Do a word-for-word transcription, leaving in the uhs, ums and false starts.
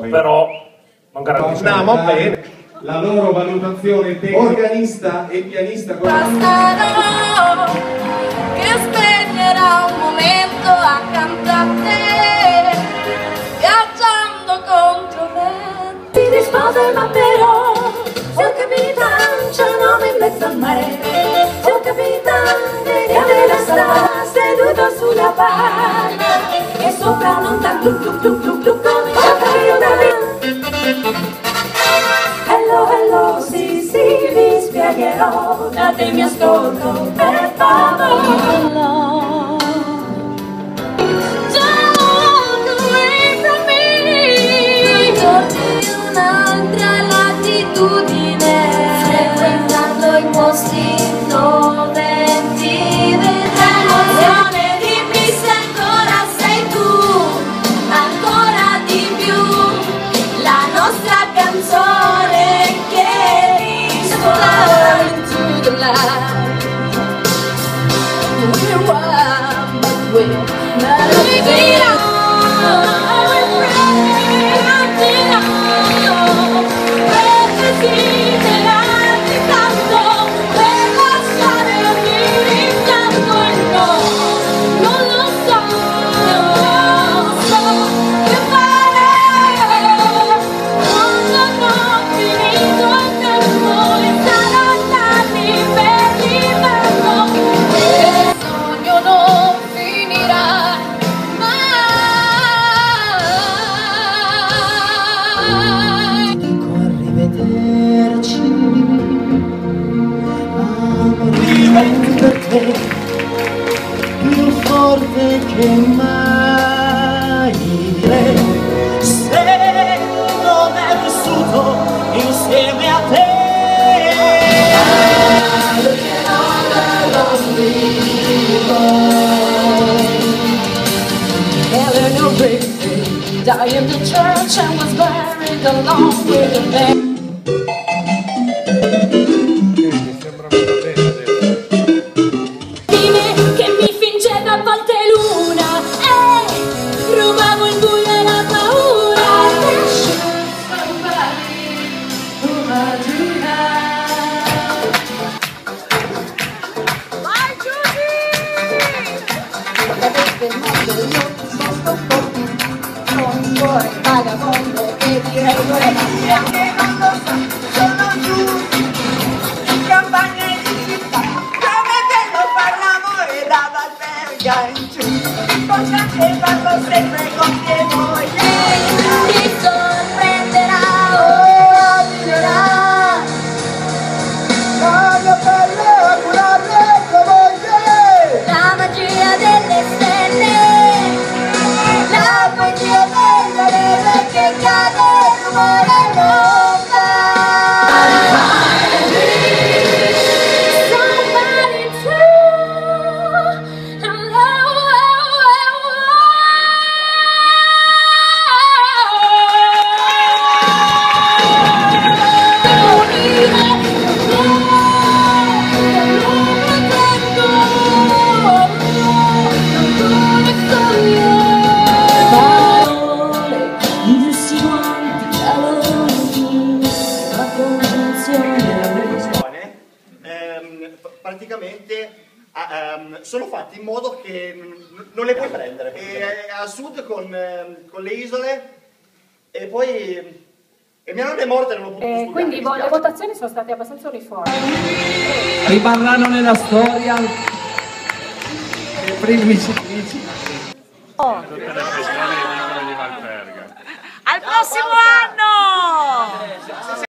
però non garantisco. No, va bene. La loro valutazione tecnica. Organista e pianista. Basterò che spegnerà un momento accanto a te, viaggiando contro venti di spose, ma però se un capitano c'è un uomo in mezzo a me, se un capitano che la sta seduto sulla barca e sopra un'onda glu glu glu glu glu comincia a fare una vita. Hello, hello, sì, sì, vi spiegherò, datemi ascolto, per favore. Don't away from me. Torni un'altra latitudine, frequentando i posti dove ti vedrai. Emozione, dimmi se ancora sei tu, ancora di più, la nostra canzone. Into the light, we're wild, but we're not afraid. Più forte che mai, se non è vissuto insieme a te. Eleanor Rigby died in the church and was buried along with the band. Un cuore vagabondo che direi vorrei anche non lo so, sono giù in campagna e in città, come bello far l'amore da Valverga in giù, poi anche parlo sempre con te voglia, ti sorprenderà o ti dirà, voglio farlo curare come la magia delle stelle. La poesia bella delle che cade il rumore d'onda. Somebody true and praticamente um, sono fatti in modo che non le puoi prendere. E a sud con, con le isole e poi e mia nonna è morta e non l'ho potuto studiare. Quindi le votazioni sono state abbastanza uniformi. Rimarranno nella storia i primi ciclisti. Oh. Al prossimo anno!